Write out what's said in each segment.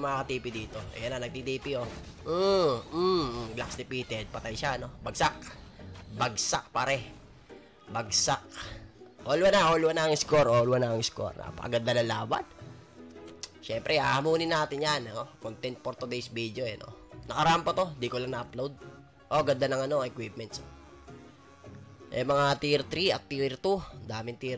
na makaka-TP dito. Ayan na, nagti-TP oh. Glax defeated. Patay siya, no? Bagsak. Bagsak, pare. Bagsak. All 1 na ang score. All 1 na ang score. Napakaganda na laban. Siyempre, hahamunin natin yan, no? Content for today's video, eh, no? Nakarampa to. Di ko lang na-upload. Oh, ganda ng ano, equipments. Eh, mga tier 3 at tier 2. Daming tier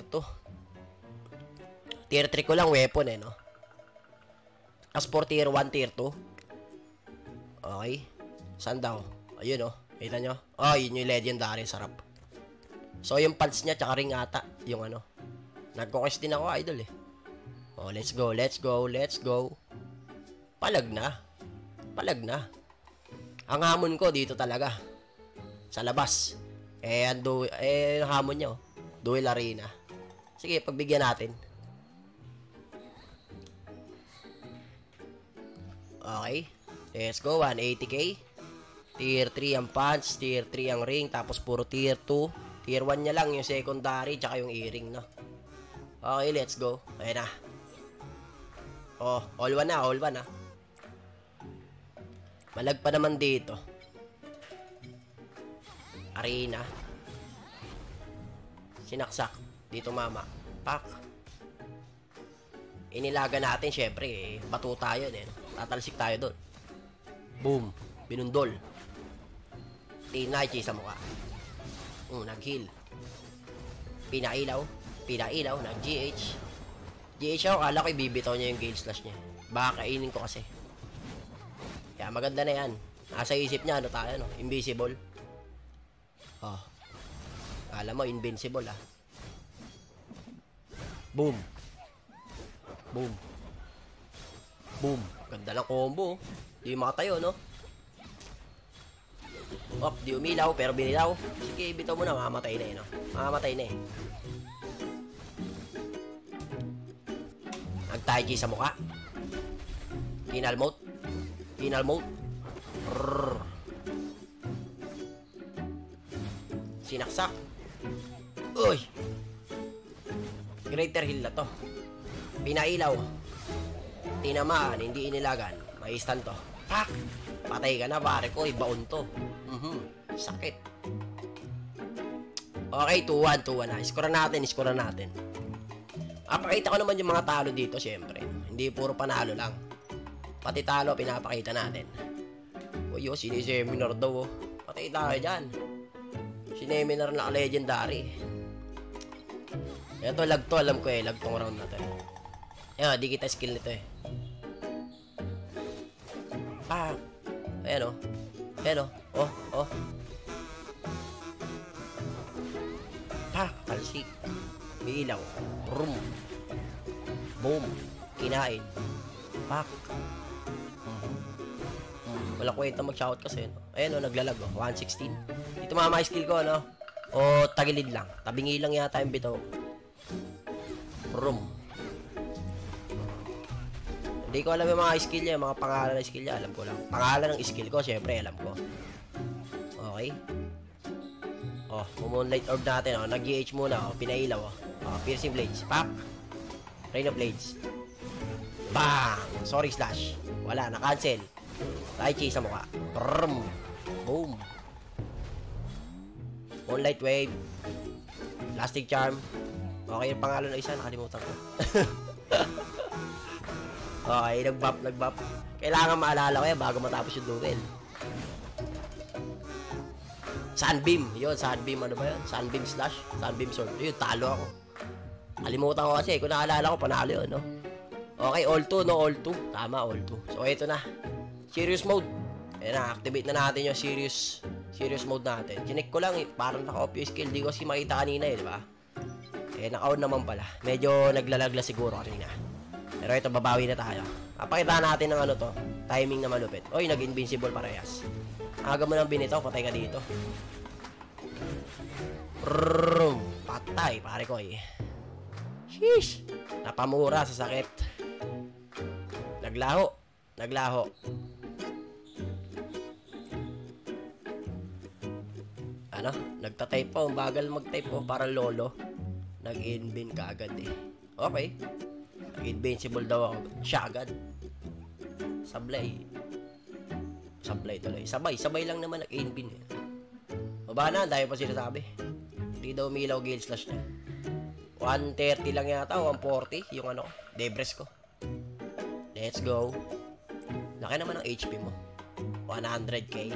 2. Tier 3 ko lang weapon, eh, no? As for tier 1, tier 2. Okay. Saan daw? Ayun, oh. Kita nyo? Oh, yun yung legendary. Sarap. So, yung pulse niya, tsaka ring ata. Yung ano. Nag-conquest din ako, idol, eh. Oh, let's go, let's go, let's go. Palag na. Palag na. Ang hamon ko dito talaga. Sa labas. Ang hamon niya, oh. Duel arena. Sige, pagbigyan natin. Okay. Let's go, 180k. Tier 3 ang punch, tier 3 ang ring, tapos puro tier 2. Tier 1 niya lang yung secondary, tsaka yung e-ring, no? Okay, let's go. Ayan na. Oh, all 1 na, all 1 na. Malag pa naman dito. Arena. Sinaksak. Dito mama. Pak. inilaga natin, syempre, bato tayo, tatalsik tayo doon. Boom, binundol. Tinay sa mukha. Nag-heal. Pinailaw, nag-GH. GH ako, kala ko ibibitaw niya yung Gale Slash niya. Baka kainin ko kasi. Kaya maganda na yan. Nasa isip niya, ano tayo, no? Invisible. Oh. Kala mo, invincible, ah. Boom. Boom. Boom. Ganda ng combo. Di makatayo, no? Op, di umilaw, pero binilaw. Sige, bitaw mo na, mamamatay na, no? Mamamatay na, Nag-taiji sa mukha. Final mode. Final mode. Rrrr. Sinaksak. Uy! Greater heal na to. Pinailaw. Tinamaan, hindi inilagan. May stun to. Pak! Patay ka na, pare ko. Ibaon to. Sakit. Okay, 2-1, 2-1 na. Iskura natin. Pakita ko naman yung mga talo dito, syempre. Hindi puro panalo lang. Pati talo, pinapakita natin. Uy, siniseminar daw, Patay tayo dyan. Sineseminar na legendary. Ito, lag to. Alam ko, lag tong round na to, Ayan, di kita skill nito, Ayan, Ayan, oh. Talsik. May ilaw. Room. Boom. Kinain. Pak. Wala kwenta mag-shout kasi, Ayan, naglalag, 116. Ito mga skill ko, O tagilid lang. Tabingi lang yata yung bitaw. Room. Hindi ko alam yung mga skill niya, mga pangalan ng skill niya, alam ko lang. Pangalan ng skill ko, syempre, alam ko. Okay. Moonlight orb natin, nag-GH muna, pinailaw, piercing blades, pak. Rain of blades. Bang! Sorry slash. Wala, na-cancel. Taichi sa mukha. Brrrm. Boom. Moonlight wave. Plastic charm. Okay, yung pangalan ng isa, nakalimutan ko. Okay, nag-buff. Kailangan maalala ko yan bago matapos yung duel. Sunbeam. Yun, Sunbeam. Ano ba yun? Sunbeam slash. Sunbeam sword. Yun, talo ako. Kalimutan ko kasi. Kung naalala ko, panalo yun, Okay, all 2, All 2. Tama, all 2. So, ito na. Serious mode. Ayan na, activate na natin yung serious mode natin. Chinek ko lang, parang naka-off yung skill. Di ko kasi makita kanina, di ba? Naka-on naman pala. Medyo naglalagla siguro kanina. Pero ito, babawi na tayo. Papakita natin ng timing na malupit. Oy, nag-invincible parehas. Aga mo nang binitaw, patay ka dito. Brrrr, patay, pare ko Sheesh. Napamura sa sakit. Naglaho. Nagta-type po. Bagal mag-type po. Para lolo. Nag-invin ka agad Okay. Invincible daw ako. Siya agad. Sablay tuloy. Sabay lang naman nag-invin Baba na, dahil pa sinasabi. Hindi daw umilaw Gale Slash niya. 130 lang yata, 140 yung Debres ko. Let's go. Laki naman ang HP mo. 100k.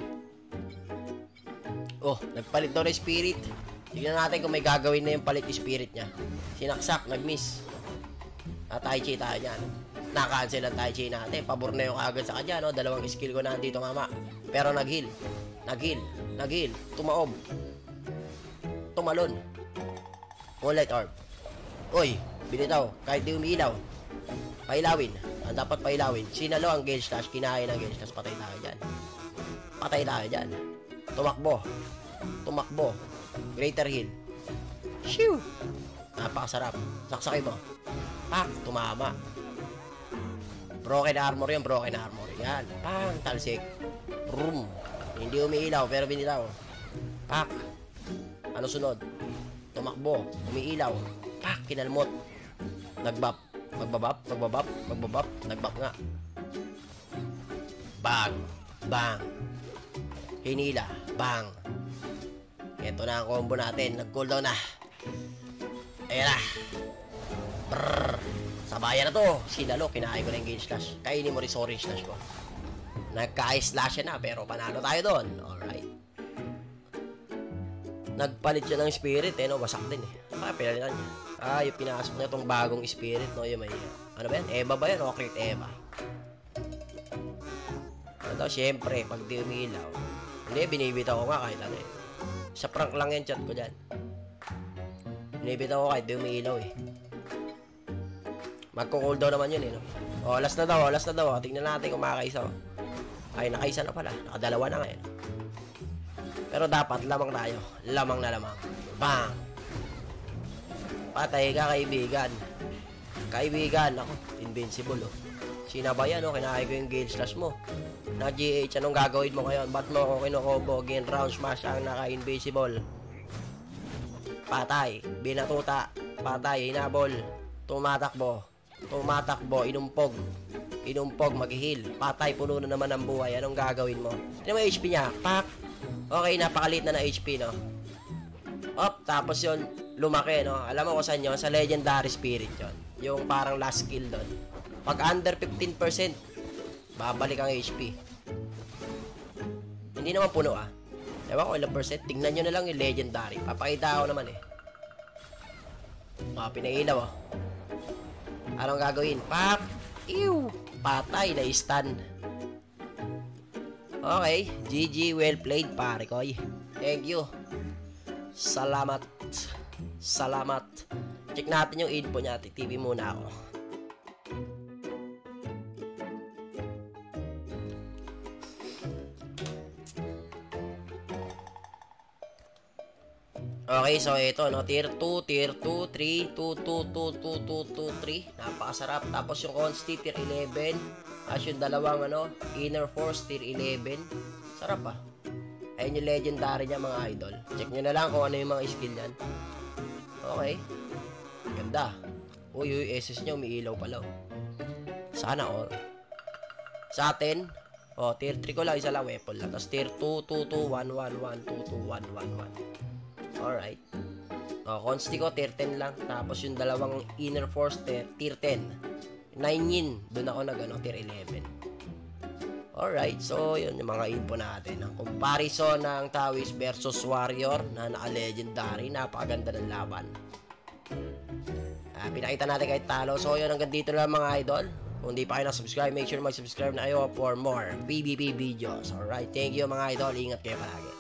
Nagpalit daw na spirit. Tignan natin kung may gagawin na yung palit yung spirit niya. Sinaksak, nag-miss. Taichi tayo dyan. Na-cancel ang Taichi natin. Pabor na yung agad sa kanya, Dalawang skill ko na nandito mama. Pero nag-heal. Tumaob. Tumalon. Moonlight orb. Oy, binitaw. Kahit di umiilaw. Pailawin. Ang dapat pailawin. Sinalo ang Gale Slash. Kinain ang Gale Slash. Patay tayo dyan. Tumakbo. Greater heal. Shoo! Napakasarap. Saksakin mo. Pak! Tumama. Broken armor. Yan. Pang! Talsik. Room. Hindi umiilaw pero binitaw. Pak! Ano sunod? Tumakbo. Umiilaw. Pak! Kinalmot. Nagbap. Magbabap. Nagbap nga. Bang. Hinila. Bang. Ito na ang combo natin. Nag-cooldown na. Ayan na. Brrr. Sabayan na to. Sinalo, kinain ko na yung Gale Slash. Kainin mo rin sa Orange Slash ko. Nagka-slash na, pero panalo tayo doon. Alright. Nagpalit siya ng spirit, no? Wasak din, Kaya pinalitan niya. Yung pinasok niya tong bagong spirit, no? Yung may, ano ba yan? Eva ba yan? O, Crit Eva. Ano, syempre, pag di umilaw. Hindi, binibitaw ko nga kahit ano, Sa prank lang yan, chat ko dyan. Binibitaw ko kahit di umilaw, Magko-cooldown naman yun, no? O, last na daw. Tingnan natin kung makakaisa, Ay, nakaisa na pala. Nakadalawa na ngayon. Pero dapat, lamang tayo. Lamang na lamang. Bang! Patay ka, kaibigan. Kaibigan. Ako, invincible, Sinabayan, Kinahay ko yung Gale Slash mo. Na-GH, anong gagawin mo ngayon? Ba't mo ako kinukobo? Gain round smash ang naka-invisible. Patay. Binatuta. Patay. Hinabol. Tumatakbo. Inumpog, mag-heal. Patay, puno na naman ang buhay. Anong gagawin mo? Tignan mo yung HP niya. Pak! Okay, napakalit na HP, no? Tapos yun, lumaki, no? Alam mo kung saan yun? Sa Legendary Spirit yun. Yung parang last skill doon. Pag under 15%, babalik ang HP. Hindi naman puno, Ewan ko ilang percent. Tingnan nyo na lang yung Legendary. Papakita ko naman, pinailaw, Anong gagawin? Pak! Ew! Patay na stun. Okay, GG, well played, pare ko. Thank you. Salamat. Check natin yung info niya. TV muna ako. Okay, so ito, tier 2, tier 2, 3, 2, 2, 2, 2, 2, 2, 3. Napakasarap. Tapos yung Consti, tier 11. As yung dalawang, Inner Force, tier 11. Sarap, Ayun yung legendary niya, mga idol. Check nyo na lang kung ano yung mga skill yan. Okay. Ganda. Uy, SS nyo, umiilaw pala, Sana all. Sa atin, tier 3 ko lang, isa lang weapon lang. Tapos tier 2, 2, 2, 1, 1, 1, 2, 2, 1, 1, 1. Alright. Consti ko, tier 10 lang. Tapos yung dalawang Inner Force, tier 10. 9 yin. Doon ako tier 11. Alright. So, yun yung mga info natin. Ang comparison ng Tawis versus Warrior na naka-legendary. Napakaganda ng laban. Pinakita natin kahit talo. So, yun. Hanggang dito lang mga idol. Kung di pa kayo na-subscribe, make sure mag-subscribe na kayo for more PvP videos. Alright. Thank you mga idol. Ingat kayo palagi.